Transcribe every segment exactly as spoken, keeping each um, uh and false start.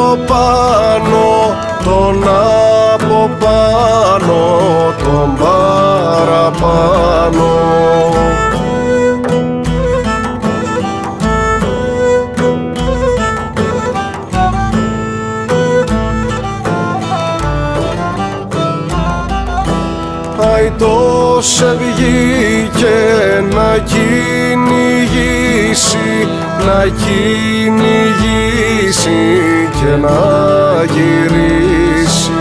πάνω, τον από πάνω, τον παραπάνω. Αητός βγήκε να κυνηγήσει, να κυνηγήσει και να γυρίσει.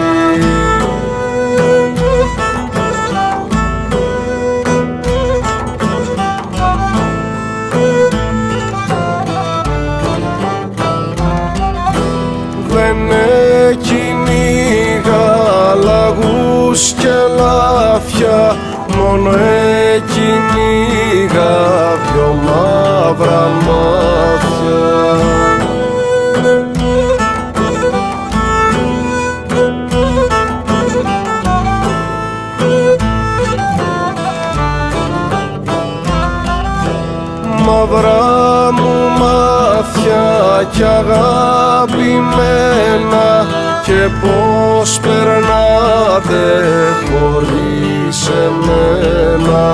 Δεν κυνήγα λαγούς και λάφια, μόνο εκυνήγα δυο μαύρα μάτια. Μαύρα μου μάτια κι αγαπημένα, και πως περνάτε χωρίς εμένα.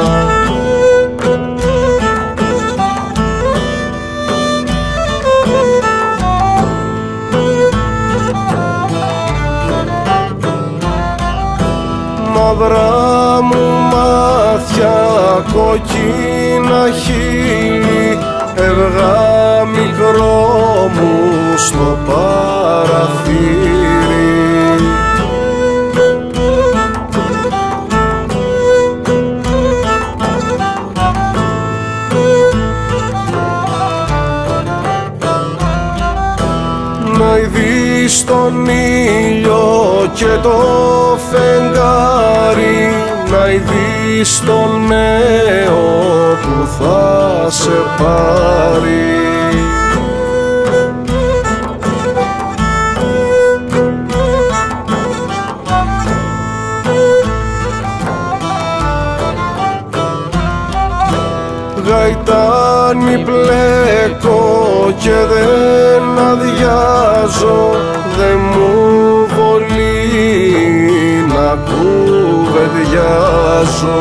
Μαύρα μου μάτια, κόκκινα χείλη, έβγα μικρό μου στο παραθύρι. Να ειδείς τον ήλιο και το φεγγάρι, να ειδείς τον νέο που θα σε πάρει. Γαϊτάνι πλέκω και δεν αδειάζω, δε μου βολεί να κουβεντιάζω.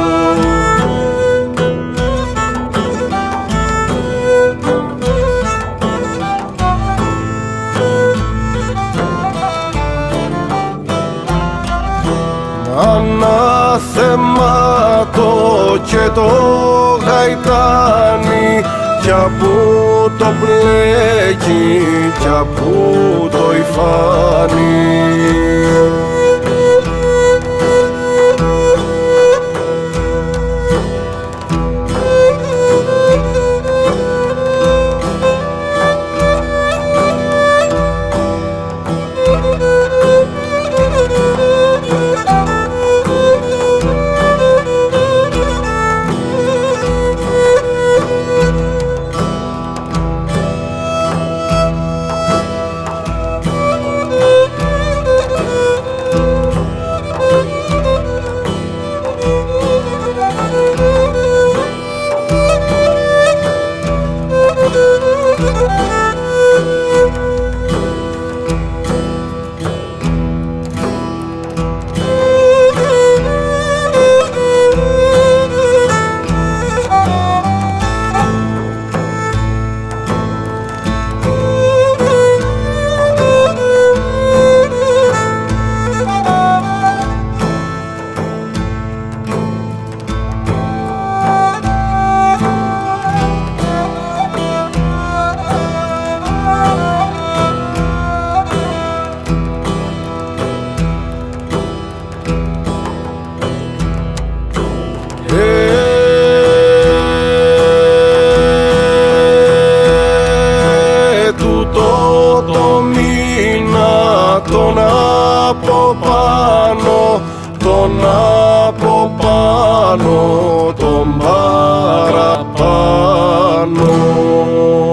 Αναθεμάτω και το γαϊτάνι, κι απού το μπλέκει κι απού το υφάνει. Τον από πάνω, τον από πάνω, τον παραπάνω.